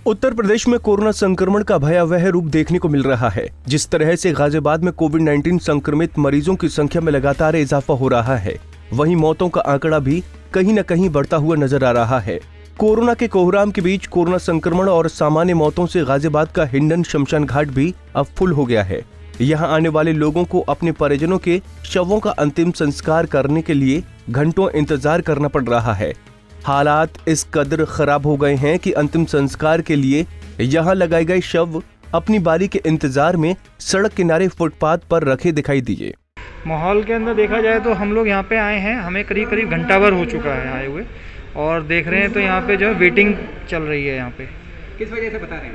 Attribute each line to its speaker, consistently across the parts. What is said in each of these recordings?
Speaker 1: उत्तर प्रदेश में कोरोना संक्रमण का भयावह रूप देखने को मिल रहा है। जिस तरह से गाजियाबाद में कोविड-19 संक्रमित मरीजों की संख्या में लगातार इजाफा हो रहा है, वहीं मौतों का आंकड़ा भी कहीं न कहीं बढ़ता हुआ नजर आ रहा है। कोरोना के कोहराम के बीच कोरोना संक्रमण और सामान्य मौतों से गाजियाबाद का हिंडन शमशान घाट भी अब फुल हो गया है। यहाँ आने वाले लोगों को अपने परिजनों के शवों का अंतिम संस्कार करने के लिए घंटों इंतजार करना पड़ रहा है। हालात इस कदर खराब हो गए हैं कि अंतिम संस्कार के लिए यहाँ लगाए गए शव अपनी बारी के इंतजार में सड़क किनारे फुटपाथ पर रखे दिखाई दिए।
Speaker 2: माहौल के अंदर देखा जाए तो हम लोग यहाँ पे आए हैं, हमें करीब करीब घंटा भर हो चुका है आए हुए, और देख रहे हैं तो यहाँ पे जो है वेटिंग चल रही है। यहाँ पे
Speaker 3: किस वजह से बता रहे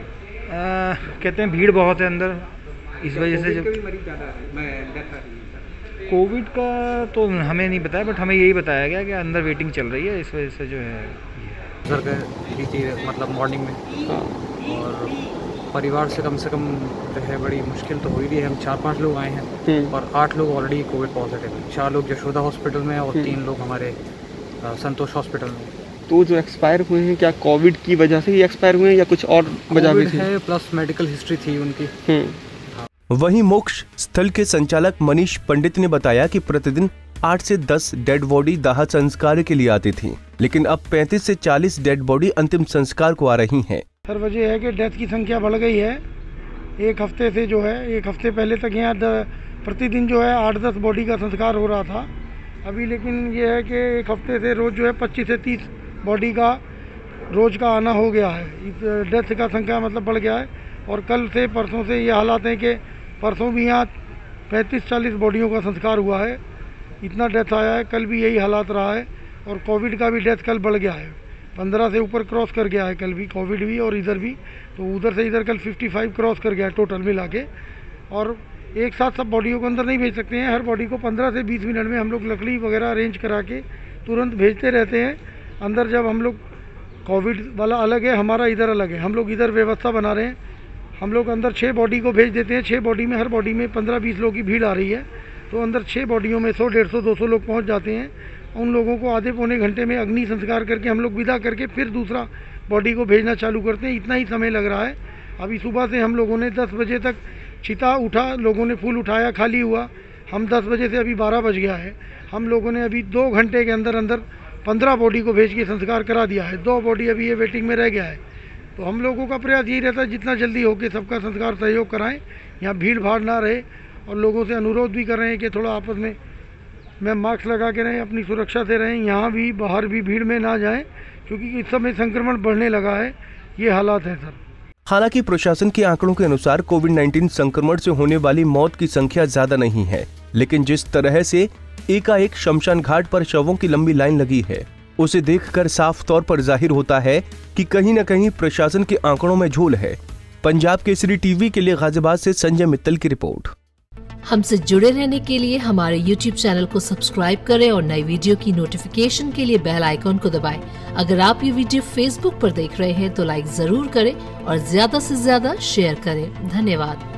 Speaker 3: हैं?
Speaker 2: कहते हैं भीड़ बहुत है अंदर, इस वजह से।
Speaker 3: जो मरीज ज़्यादा है,
Speaker 2: कोविड का तो हमें नहीं बताया, बट हमें यही बताया गया कि अंदर वेटिंग चल रही है, इस वजह से जो है
Speaker 4: सर गई थी मतलब मॉर्निंग में, और परिवार से कम जो है बड़ी मुश्किल तो हुई रही है। हम 4-5 लोग आए हैं और 8 लोग ऑलरेडी कोविड पॉजिटिव हैं। 4 लोग यशोदा हॉस्पिटल में और 3 लोग हमारे संतोष हॉस्पिटल में।
Speaker 3: तो जो एक्सपायर हुए हैं क्या कोविड की वजह से ही एक्सपायर हुए हैं या कुछ और वजह भी थी?
Speaker 4: है प्लस मेडिकल हिस्ट्री थी उनकी।
Speaker 1: वहीं मोक्ष स्थल के संचालक मनीष पंडित ने बताया कि प्रतिदिन 8 से 10 डेड बॉडी दाह संस्कार के लिए आती थी, लेकिन अब 35 से 40 डेड बॉडी अंतिम संस्कार को आ रही हैं।
Speaker 5: सर वजह है कि डेथ की संख्या बढ़ गई है। एक हफ्ते से जो है, एक हफ्ते पहले तक यहाँ प्रतिदिन जो है 8-10 बॉडी का संस्कार हो रहा था। अभी लेकिन ये है कि एक हफ्ते से रोज जो है 25 से 30 बॉडी का रोज का आना हो गया है। इस डेथ का संख्या मतलब बढ़ गया है। और कल से परसों से ये हालात हैं कि परसों भी यहाँ 35-40 बॉडियों का संस्कार हुआ है। इतना डेथ आया है, कल भी यही हालात रहा है। और कोविड का भी डेथ कल बढ़ गया है, 15 से ऊपर क्रॉस कर गया है कल भी, कोविड भी और इधर भी। तो उधर से इधर कल 55 क्रॉस कर गया है टोटल मिला के। और एक साथ सब बॉडियों को अंदर नहीं भेज सकते हैं, हर बॉडी को 15 से 20 मिनट में हम लोग लकड़ी वगैरह अरेंज करा के तुरंत भेजते रहते हैं अंदर। जब हम लोग कोविड वाला अलग है, हमारा इधर अलग है, हम लोग इधर व्यवस्था बना रहे हैं। हम लोग अंदर 6 बॉडी को भेज देते हैं। 6 बॉडी में हर बॉडी में 15-20 लोग की भीड़ आ रही है, तो अंदर 6 बॉडियों में 100, 150, 200 लोग पहुंच जाते हैं। उन लोगों को आधे पौने घंटे में अग्नि संस्कार करके हम लोग विदा करके फिर दूसरा बॉडी को भेजना चालू करते हैं। इतना ही समय लग रहा है। अभी सुबह से हम लोगों ने 10 बजे तक चिता उठा, लोगों ने फूल उठाया, खाली हुआ। हम 10 बजे से अभी 12 बज गया है, हम लोगों ने अभी 2 घंटे के अंदर अंदर 15 बॉडी को भेज के संस्कार करा दिया है। 2 बॉडी अभी ये वेटिंग में रह गया है। तो हम लोगों का प्रयास यही रहता है जितना जल्दी हो के सबका संस्कार सहयोग कराएं, यहाँ भीड़ भाड़ ना रहे। और लोगों से अनुरोध भी कर रहे हैं कि थोड़ा आपस में मास्क लगा के रहें, अपनी सुरक्षा से रहें, यहाँ भी बाहर भी भीड़ में ना जाएं, क्योंकि इस समय संक्रमण बढ़ने लगा है। ये हालात हैं सर।
Speaker 1: हालांकि प्रशासन के आंकड़ों के अनुसार कोविड-19 संक्रमण से होने वाली मौत की संख्या ज्यादा नहीं है, लेकिन जिस तरह से एकाएक शमशान घाट पर शवों की लंबी लाइन लगी है, उसे देखकर साफ तौर पर जाहिर होता है कि कहीं न कहीं प्रशासन के आंकड़ों में झोल है। पंजाब केसरी टीवी के लिए गाजियाबाद से संजय मित्तल की रिपोर्ट।
Speaker 6: हमसे जुड़े रहने के लिए हमारे YouTube चैनल को सब्सक्राइब करें और नई वीडियो की नोटिफिकेशन के लिए बेल आइकॉन को दबाएं। अगर आप ये वीडियो Facebook पर देख रहे हैं तो लाइक जरूर करें और ज्यादा से ज्यादा शेयर करें। धन्यवाद।